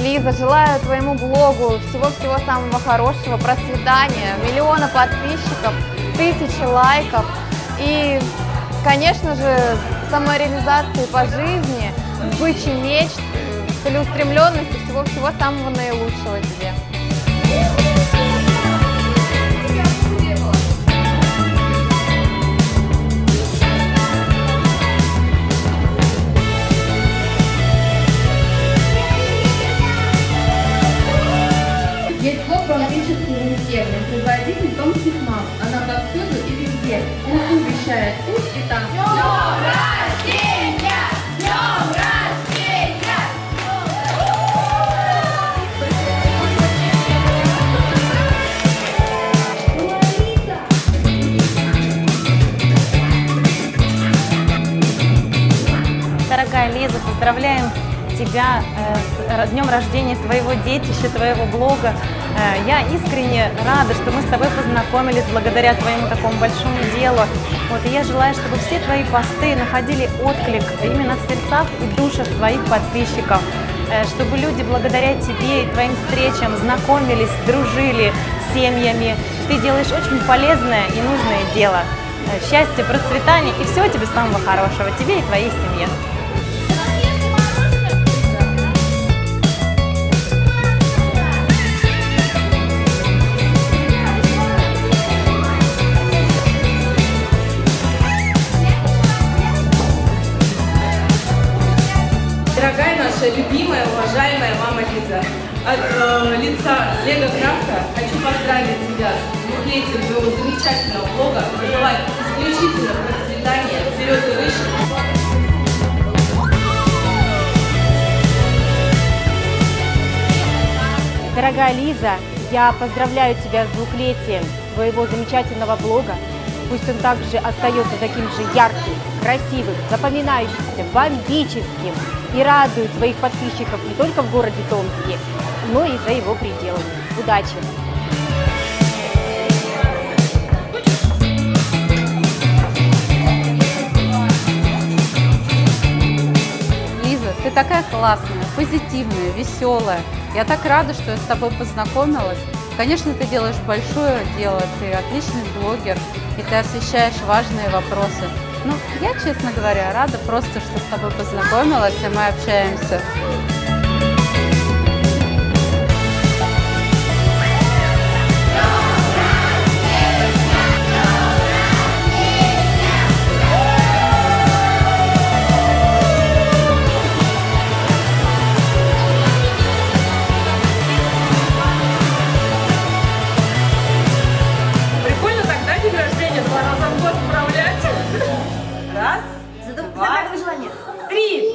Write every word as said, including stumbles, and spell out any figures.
Лиза, желаю твоему блогу всего-всего самого хорошего, процветания, миллиона подписчиков, тысячи лайков и, конечно же, самореализации по жизни, сбычи мечт, целеустремленности, всего-всего самого наилучшего тебе. Есть блог практически везде, предводитель томских мам. Она повсюду и везде. Уфу вещает тут и там. Днем рождения! Днем рождения! Дорогая Лиза, поздравляем тебя с днем рождения твоего детища, твоего блога. Я искренне рада, что мы с тобой познакомились благодаря твоему такому большому делу. Вот, и я желаю, чтобы все твои посты находили отклик именно в сердцах и душах твоих подписчиков, чтобы люди благодаря тебе и твоим встречам знакомились, дружили с семьями. Ты делаешь очень полезное и нужное дело. Счастья, процветания и всего тебе самого хорошего, тебе и твоей семье. Дорогая наша любимая, уважаемая мама Лиза, от э, лица Лего Крафта хочу поздравить тебя с двухлетием твоего замечательного блога, пожелать исключительно процветания, вперед и выше. Дорогая Лиза, я поздравляю тебя с двухлетием твоего замечательного блога. Пусть он также остается таким же ярким, красивым, запоминающимся, бомбическим и радует твоих подписчиков не только в городе Томске, но и за его пределами. Удачи! Лиза, ты такая классная, позитивная, веселая. Я так рада, что я с тобой познакомилась. Конечно, ты делаешь большое дело, ты отличный блогер, и ты освещаешь важные вопросы. Ну, я, честно говоря, рада просто, что с тобой познакомилась, и мы общаемся. Раз, два, три.